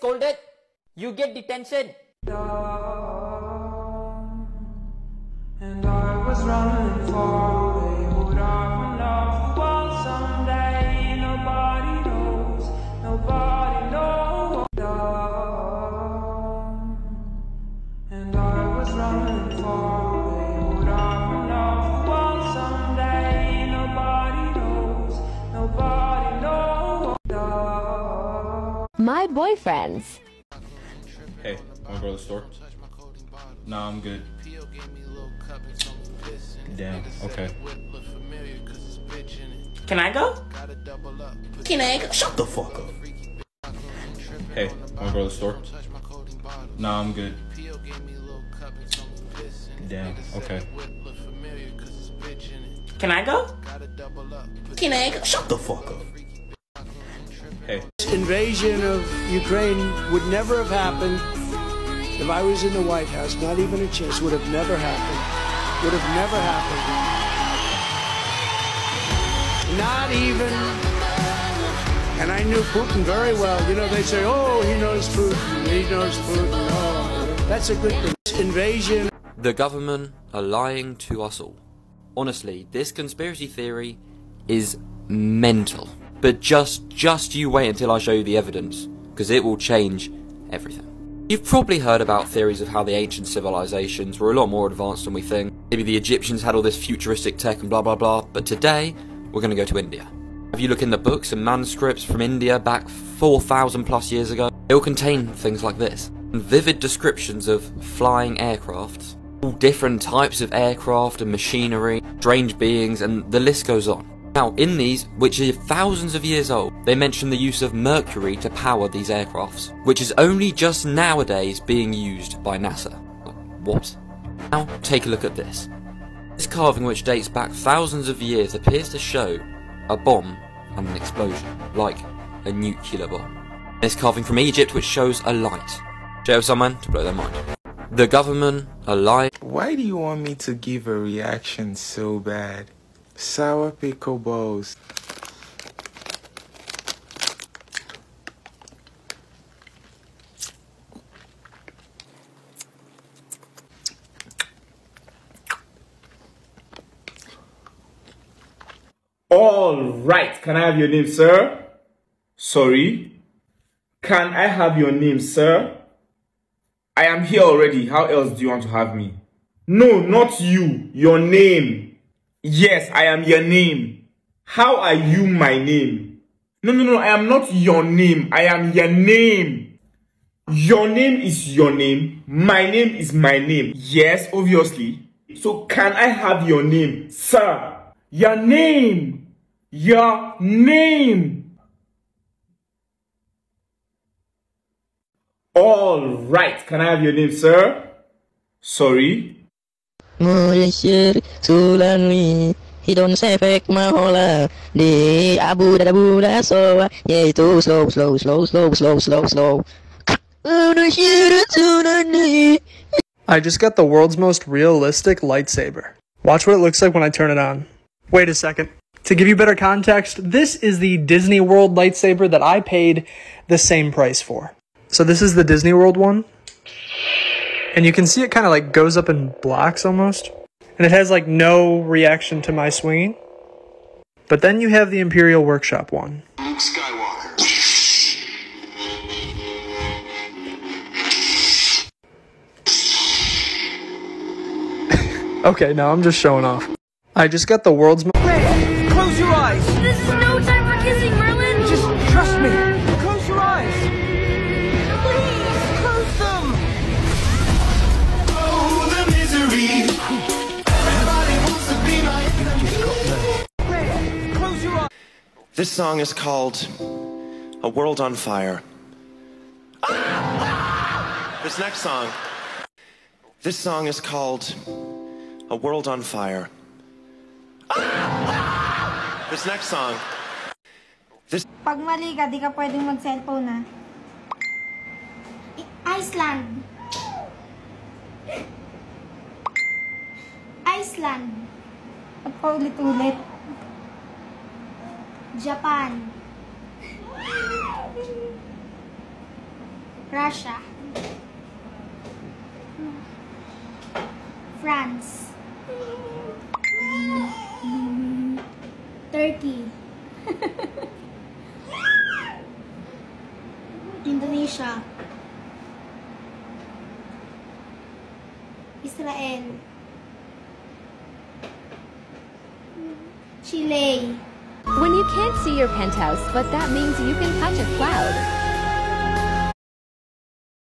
scolded, you get detention. And I was running far away. Would I run off the wall someday? Nobody knows. Nobody knows. And I was running far away. Would I run off the wall someday? Nobody knows. Nobody knows. My boyfriends. Hey, wanna go to the store? Nah, I'm good. Damn, okay. Can I go? Can I go? Shut the fuck up. Hey, wanna go to the store? Nah, I'm good. Damn, okay. Can I go? Can I go? Shut the fuck up. Hey. Invasion of Ukraine would never have happened if I was in the White House. Not even a chance. Would have never happened. Would have never happened. Not even. And I knew Putin very well. You know, they say, oh, he knows Putin. He knows Putin. Oh, that's a good thing. Invasion. The government are lying to us all. Honestly, this conspiracy theory is mental. But just you wait until I show you the evidence, because it will change everything. You've probably heard about theories of how the ancient civilizations were a lot more advanced than we think. Maybe the Egyptians had all this futuristic tech and blah blah blah, but today, we're going to go to India. If you look in the books and manuscripts from India back 4,000 plus years ago, it will contain things like this. Vivid descriptions of flying aircrafts, all different types of aircraft and machinery, strange beings, and the list goes on. Now, in these, which are thousands of years old, they mention the use of mercury to power these aircrafts, which is only just nowadays being used by NASA. What? Now, take a look at this. This carving, which dates back thousands of years, appears to show a bomb and an explosion, like a nuclear bomb. This carving from Egypt, which shows a light. Show someone to blow their mind. The government are lying. Why do you want me to give a reaction so bad? Sour pickle balls. All right, can I have your name, sir? Sorry? Can I have your name, sir? I am here already. How else do you want to have me? No, not you. Your name. Yes, I am your name. How are you my name? No, I am not your name. I am your name. Your name is your name. My name is my name. Yes, obviously. So can I have your name, sir? Your name. Your name. All right, can I have your name, sir? Sorry? Hidon sepek mahola di abu da so yeah too slow. I just got the world's most realistic lightsaber. Watch what it looks like when I turn it on. Wait a second. To give you better context, this is the Disney World lightsaber that I paid the same price for. So this is the Disney World one. And you can see it kind of like goes up in blocks almost. And it has like no reaction to my swinging. But then you have the Imperial Workshop one. Luke Skywalker. Okay, now I'm just showing off. I just got the world's most... Hey, close your eyes. This is no time for kissing, Merlin. Just trust me. Close your eyes. Please, close them. Oh, the misery. Everybody wants to be my... Hey, close your eyes. This song is called A World on Fire. This next song. This song is called A World on Fire. This next song. Pag mali ka, di ka pwedeng mag-cellphone na. Iceland. Iceland. Pagpaulit-ulit. Japan. Russia. France. Turkey. Indonesia. Israel. Chile. When you can't see your penthouse, but that means you can touch a cloud.